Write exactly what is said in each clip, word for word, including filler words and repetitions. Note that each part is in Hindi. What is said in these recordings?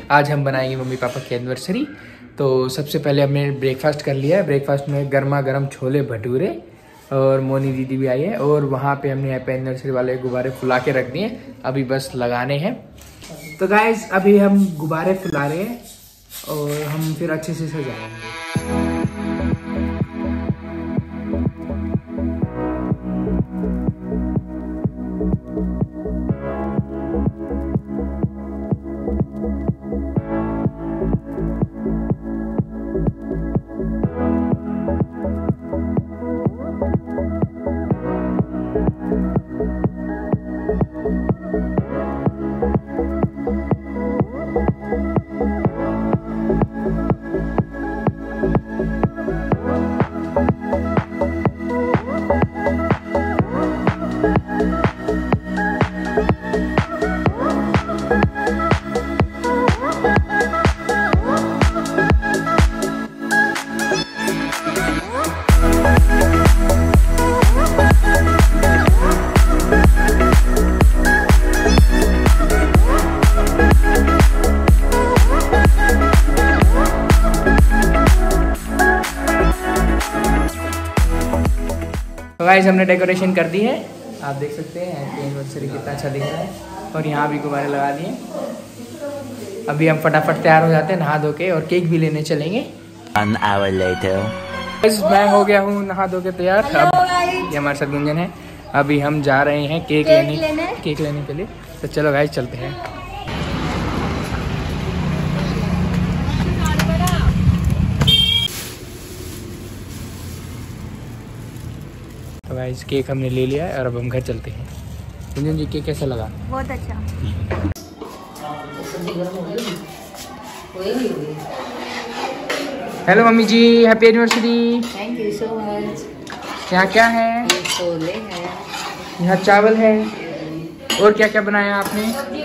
आज हम बनाएंगे मम्मी पापा की एनिवर्सरी। तो सबसे पहले हमने ब्रेकफास्ट कर लिया है। ब्रेकफास्ट में गर्मा गर्म छोले भटूरे और मोनी दीदी भी आई है। और वहाँ पे हमने हैप्पी एनिवर्सरी वाले गुब्बारे फुला के रख दिए, अभी बस लगाने हैं। तो गाइज अभी हम गुब्बारे फुला रहे हैं और हम फिर अच्छे से सजाएंगे। तो गाइस हमने डेकोरेशन कर दी है, आप देख सकते हैं हैप्पी एनिवर्सरी कितना अच्छा दिख रहा है। और यहाँ भी गुब्बारे लगा दिए। अभी हम फटाफट तैयार हो जाते हैं नहा धो के और केक भी लेने चलेंगे। One hour later. मैं हो गया हूँ नहा धो के तैयार। अब ये हमारे साथ गुंजन है। अभी हम जा रहे हैं केक, केक लेने, लेने केक लेने के लिए। तो चलो गाइस चलते हैं। तो गाइस केक हमने ले लिया है और अब हम घर चलते हैं। गुंजन जी केक कैसा लगा? बहुत अच्छा। Hello mummy ji, happy anniversary. Thank you so much. यहाँ क्या है? ये छोले हैं, यहाँ चावल है। और क्या क्या बनाया आपने?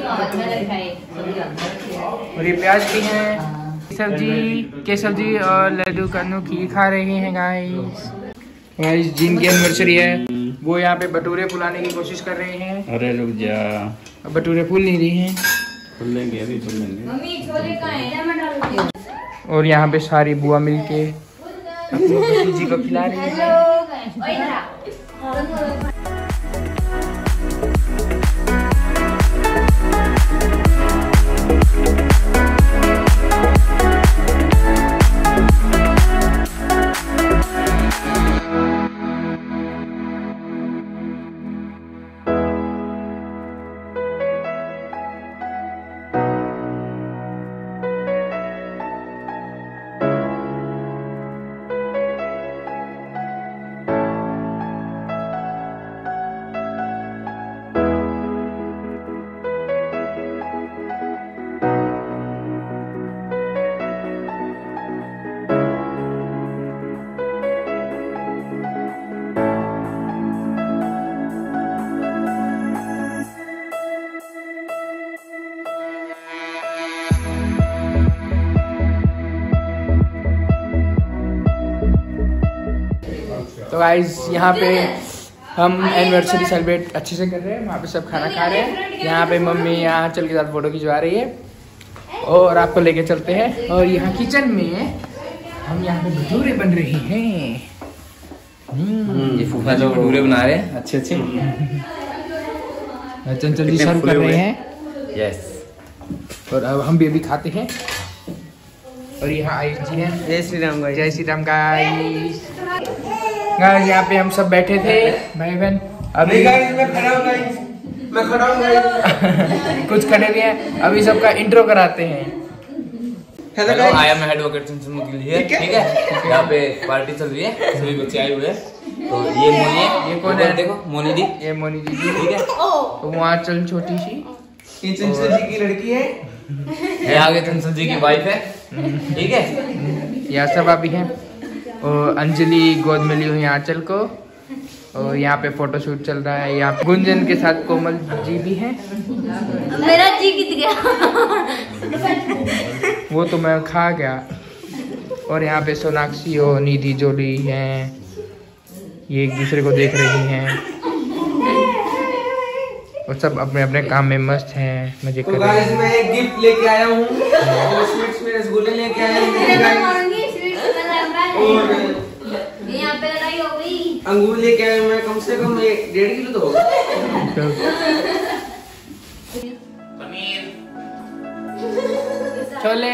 और ये प्याज भी है, सब्जी के सब्जी और लड्डू कन्नू खीर खा रहे हैं गाइस। गाइस जिनकी एनिवर्सरी है वो यहाँ पे भटूरे फुलाने की कोशिश कर रहे हैं। अरे रुक जा, अब भटूरे फूल नहीं रही हैं। फूलेंगे अभी फूलेंगे। मम्मी छोले कहाँ हैं? मैं डाल दूँ। और यहाँ पे सारी बुआ मिलके अपनी भतीजी को खिला रही है। तो गाइस यहाँ पे हम एनिवर्सरी सेलिब्रेट अच्छे से कर रहे हैं। वहाँ पे सब खाना खा रहे हैं। यहाँ पे मम्मी यहाँ चल के साथ फोटो खिंचवा रही है और आपको लेके चलते हैं। और यहाँ किचन में हम यहाँ पे भटूरे बन रहे हैं। ये फूफा जो भटूरे बना रहे हैं अच्छे अच्छे। चंचल जी सर्व कर रहे हैं। यस। और अब हम भी अभी खाते हैं। और यहाँ आई जी हैं। जय श्री राम गाइस। जय श्री राम गाइस। गाइस यहाँ पे हम सब बैठे थे भाई बहन। अभी मैं खड़ा हूँ गाइस, मैं खड़ा हूँ गाइस। कुछ खड़े भी हैं। अभी सबका इंट्रो कराते हैं। Hello guys, I am advocate Chanchal Mukil here. ठीक है, यहाँ पे पार्टी चल रही है, सभी बच्चे आए हुए हैं। तो ये मोनी है। ये कौन है? देखो मोनी दी। ये मोनी दीदी। ठीक है, तो वहाँ चल छोटी सी ये चंचल जी की लड़की है। ये आगे चंचल जी की वाइफ है। ठीक है, यहाँ सब अभी हैं। और अंजलि गोद में ली हुई आंचल को। और यहाँ पे फोटोशूट चल रहा है। यहाँ गुंजन के साथ कोमल जी भी हैं। मेरा जी कित गया। वो तो मैं खा गया। और यहाँ पे सोनाक्षी और निधि जोड़ी हैं, ये एक दूसरे को देख रही हैं। और सब अपने अपने काम में मस्त हैं, मजे कर तो रहे गाइस हैं। मैं एक गिफ्ट लेके आया हूँ और स्वीट्स में रसगुल्ले लेके आया हूँ और यहाँ पे लड़ाई हो गई। अंगूर लेके आया हूँ मैं, कम से कम एक डेढ़ किलो तो होगा। पनीर, छोले।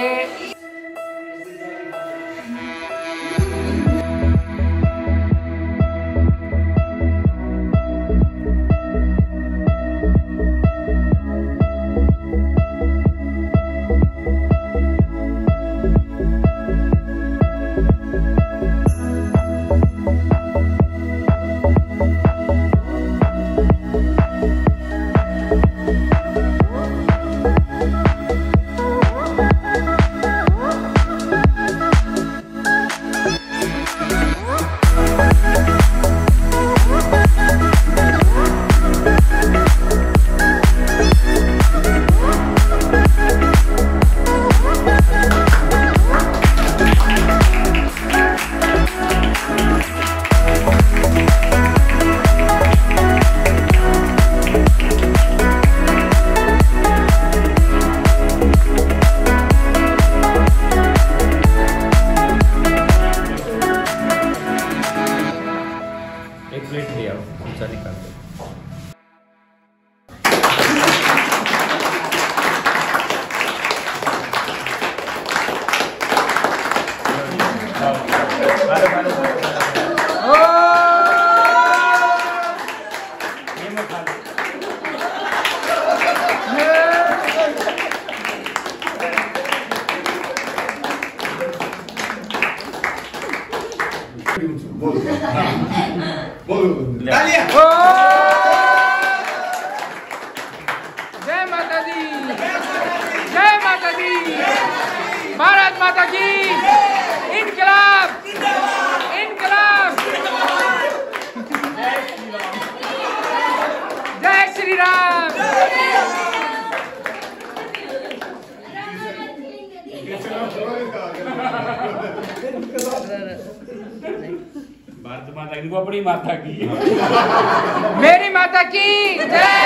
जय माता दी, जय माता दी, भारत माता की, इनकलाब, इनकलाब, जय श्री राम। भारत माता इनको अपनी माता की, मेरी माता की जय।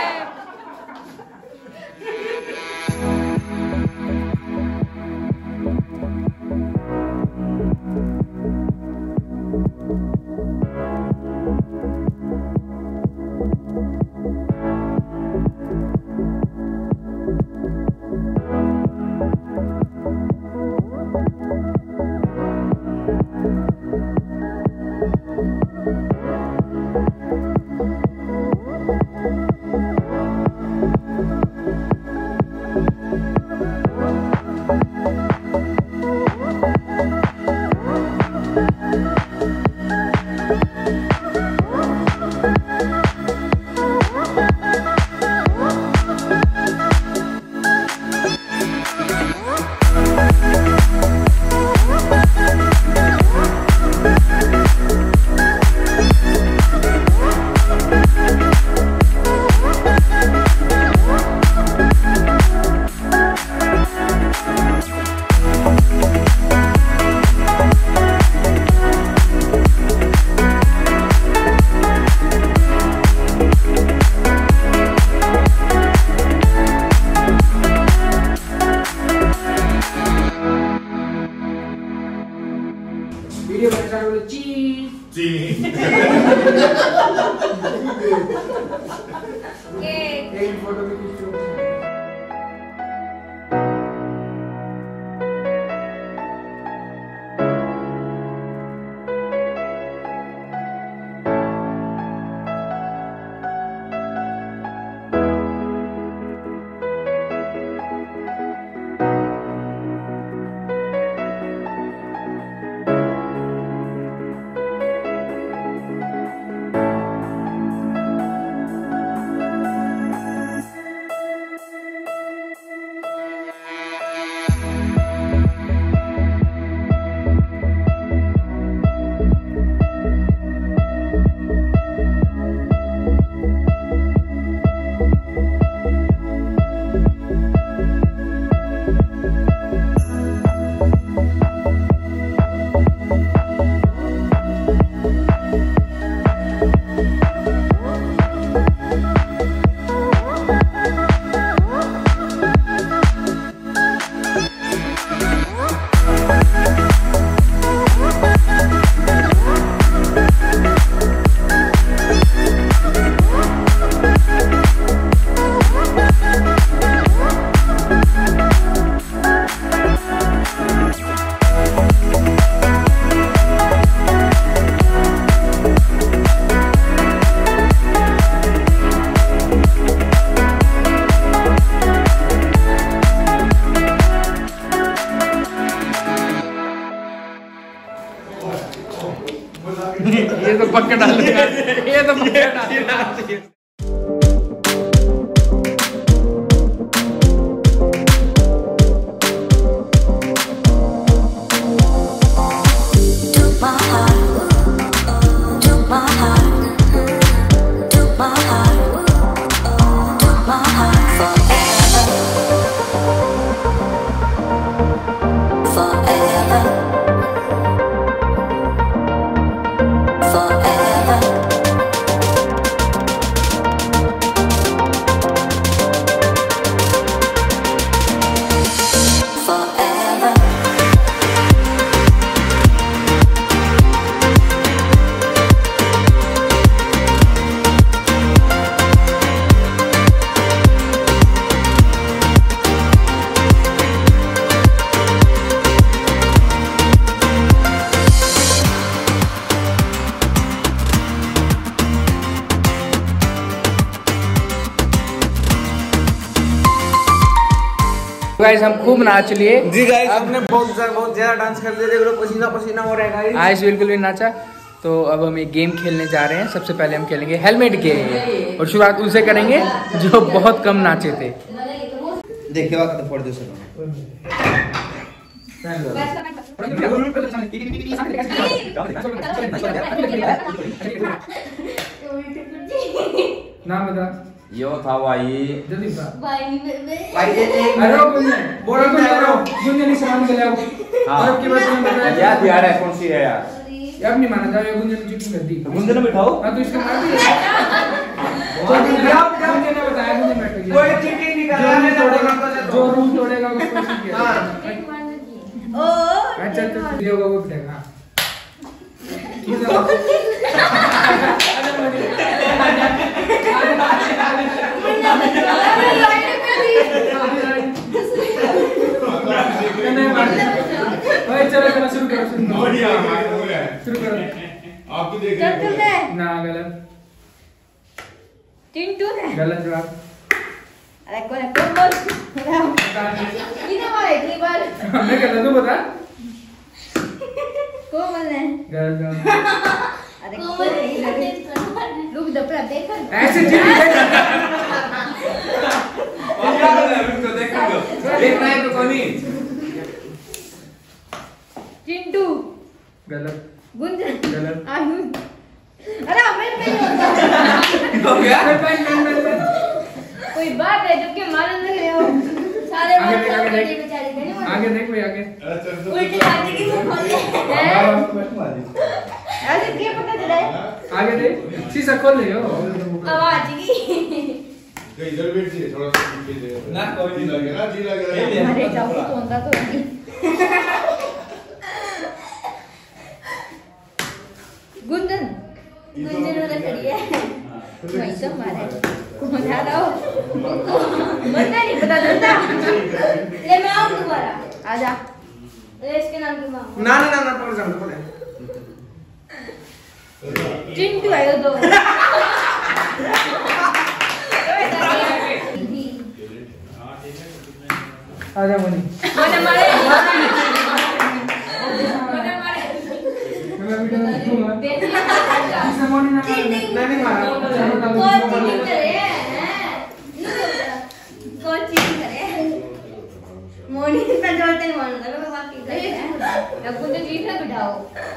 वीडियो बना रहा हूँ चीज जी एक फोटो भी खींच लो। पक्का डालूंगा, ये तो पक्का डालूंगा। गाइस हम खूब नाच लिए जी गाइस, आपने बहुत बहुत ज्यादा डांस कर लिया, देख लो पसीना पसीना हो रहा है गाइस। आयुष बिल्कुल भी नाचा। तो अब हम एक गेम खेलने जा रहे हैं। सबसे पहले हम खेलेंगे हेलमेट गेम और शुरुआत उनसे करेंगे जो बहुत कम नाचे थे। देखिए वक्त फोड़ दो सर। नाम बता। यो था भाई जल्दी बता। भाई में भाई एक एक अरे गुंजन बोलो तो करो गुंजन इस सामान के ले आओ। हाँ। और की बात में बताया क्या यार है, कौन सी है यार? अब नहीं माना जाए, गुंजन ने चीटिंग कर दी। गुंजन ने बिठाओ। हां तो इसका मार दिया। गुंजन ने बताया, गुंजन बैठ गया। कोई चीटिंग नहीं कर रहा है, तोड़ेगा जो रूल तोड़ेगा उसको सीख हां ओ अच्छा तो वीडियो को उठेगा। चलो चलो शुरू करो शुरू करो। आपको देख रहे हैं ना गलत चिंटू है गलत जवाब। अरे कौन है कौन बोल कितने बार इतनी बार हमने गलत तो बता। कौन बोल है गलत जवाब। अरे कौन रुक दो पर देख ऐसे चीटिंग देखना है तो कौन? चिंटू गलत गुंजन गलत। आयुष अरे हमें पे होता हो गया? कोई बात है जबकि मारने लग रहे हो सारे आगे बात देख, आगे करके देख। बेचारे नहीं मार आगे देख भाई आगे। उल्टी बातें की बोल हैं ऐसे क्या पता चला है आगे देख, शीशा खोल ले हो। आवाज की इधर बैठ जाइए थोड़ा सा पीछे जाइए ना, कोई नहीं लगे ना, जी लगे अरे जाओ तो होता तो नहीं गुंजन गुंजन वाला खड़ी है वही तो मारे कौन आ रहा हो मरना नहीं पता चलता ले मैं आऊं दोबारा आजा ये इसके नाम की मां ना ना ना ना पड़ जाओ पड़। चिंटू आयो दो आजा मनी। मने मारे मने मारे मैं वीडियो में दिखूंगा। शीशा मनी ना मैं नहीं मारा। कौन चीटिंग करे हैं कौन चीटिंग करे मोनी पे जोड़ते नहीं मानता मैं बात की करे हैं अब मुझे जीत ना बिठाओ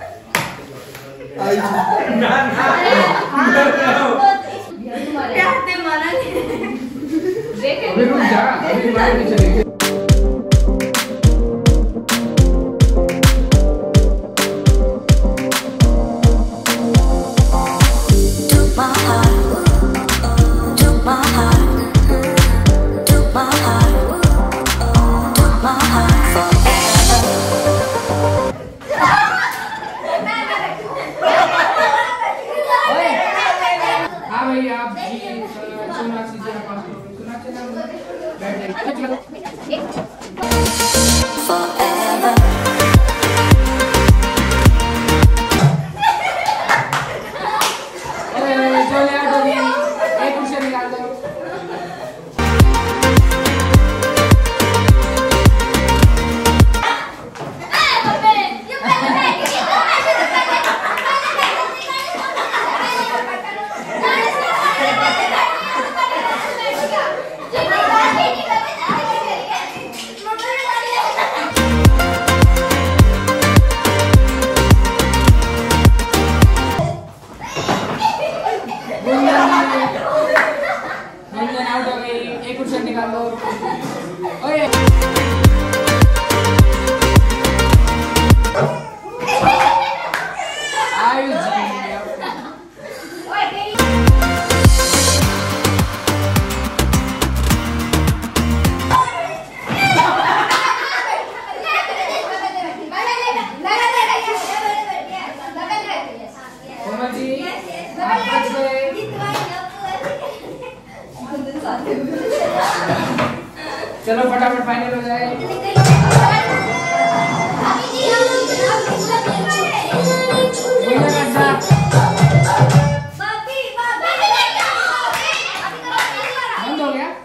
ना ना प्यार से माना नहीं देखे अभी रुक जा, अभी बाहर नहीं चलेगी। हाँ भाई आप सुना शीशे पास सुना चला बैठ जाइए। आउट हो गई। एक कुर्सी निकाल लो। ओए आयुष जी चलो फटाफट फाइनल हो जाए। बंद हो गया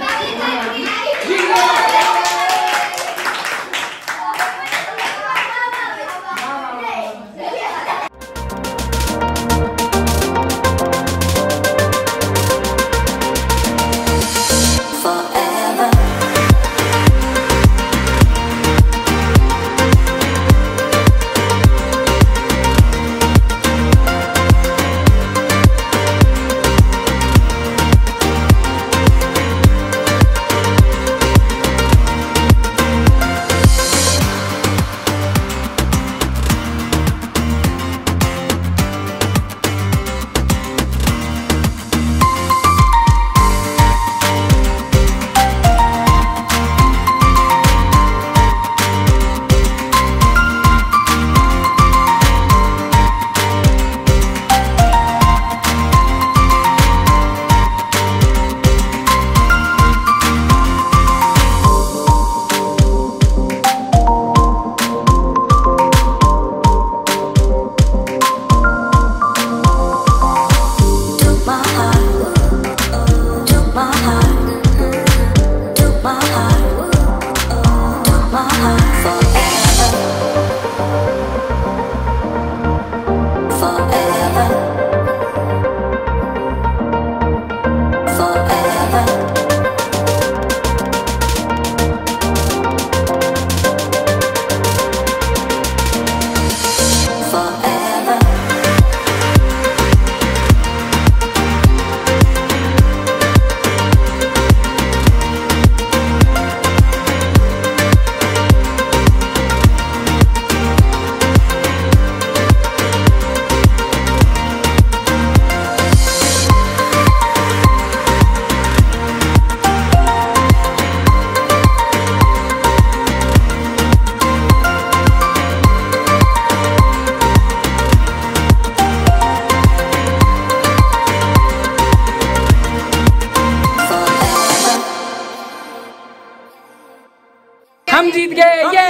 हम जीत गए। ये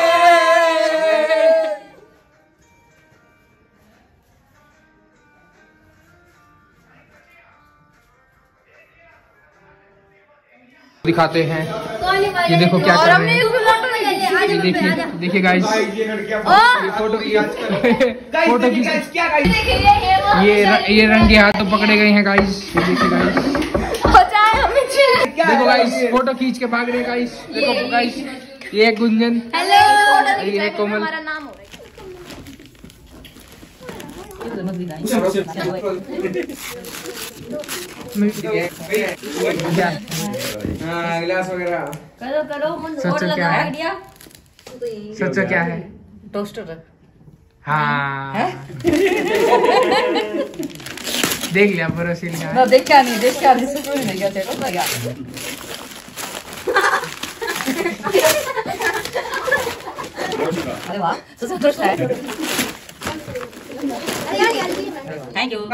दिखाते हैं। ये देखो क्या कर रहे हैं। ये देखिए देखिए गाइस, ये फोटो फोटो की ये ये रंगे हाथों पकड़े गए हैं गाइस। ये देखिए गाइस, देखो गाइस फोटो खींच के भाग रहे गाइस। देखो गाइस, ये है गुंजन, ये है कोमल। गिलास वगैरह करो करो। सोचो क्या है, सोचो क्या है। टोस्टर। हाँ देख लिया परोसिल का। ना देख क्या नहीं, देख क्या नहीं, सुन नहीं क्या चलो ना क्या। अरे वाह, तो संतोष है। Thank you.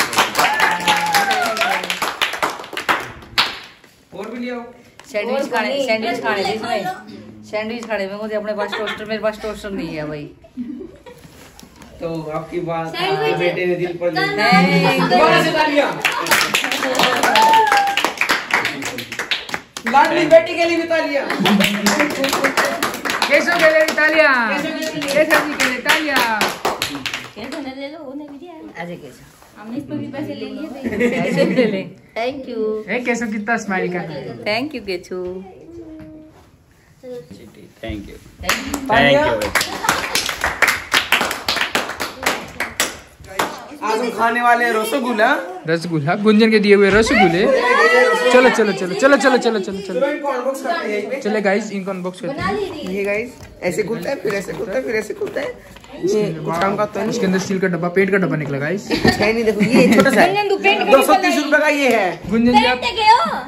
और भी लिया सैंडविच खाने, सैंडविच खाने जिसमें सैंडविच खाने में मुझे अपने पास टोस्टर, मेरे पास टोस्टर नहीं है भाई। तो आपकी बात बेटे ने दिल पर ली। दोबारा से तालियां। लाडली बेटी के लिए भी तालियां। केशव के लिए तालियां, केशव जी के लिए तालियां। केशव ने ले लो, उन्हें भी दिया है। अजय केशव, हमने इस पर भी पैसे ले लिए थे। ऐसे ले ले। Thank you. ए केशव कितना स्माइल कर रहा है। Thank you Keshav. Thank you thank you. Thank you. आज हम खाने वाले हैं रसगुल्ला। रसगुल्ला, गुंजन के दिए हुए रसगुल्ले। चलो चलो चलो चलो चलो चलो चलो चलो इनको अनबॉक्स करते हैं यहीं पे। चले गाइस, इनको अनबॉक्स करते बना हैं। ली थी। ये गाइस ऐसे खुलता है, फिर ऐसे खुलता है, फिर ऐसे खुलता है। ये कुछ काम का तो नहीं। इसके अंदर स्टील का डब्बा, पेंट का डब्बा निकला गाइस। कुछ है नहीं, देखो ये छोटा सा गुंजन तू पेंट दो सौ तीस रुपए का ये है। गुंजन जी आप पेंट के हो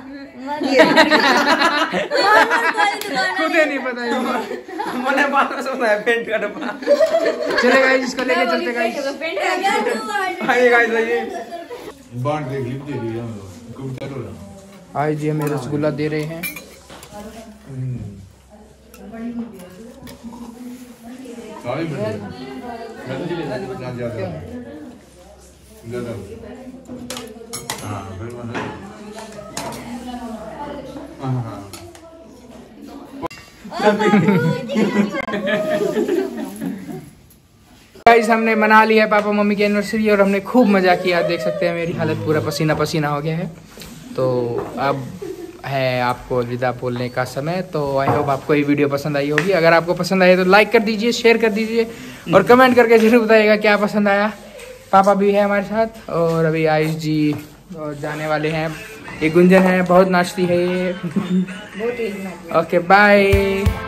खुद ही नहीं पता ये। मैंने बात में सुना है पेंट का डब्बा। चले गाइस, इसको लेके चलते गाइस। पेंट का गया आइए गाइस आइए। बांट दे क्लिप दे दी हम कंप्यूटर हो रहा। आज जी हमें रसगुल्ला दे रहे हैं। सारी बढ़िया ना ज्यादा ज्यादा हां फिर वहां हां हां गाइस हमने मना लिया है पापा मम्मी की एनिवर्सरी और हमने खूब मजा किया। देख सकते हैं मेरी हालत पूरा पसीना पसीना हो गया है। तो अब है आपको अलविदा बोलने का समय। तो आई होप आपको ये वीडियो पसंद आई होगी। अगर आपको पसंद आए तो लाइक कर दीजिए, शेयर कर दीजिए और कमेंट करके जरूर बताइएगा क्या पसंद आया। पापा भी है हमारे साथ और अभी आयुष जी और जाने वाले हैं। ये गुंजन है, बहुत नाचती है ये। Okay bye.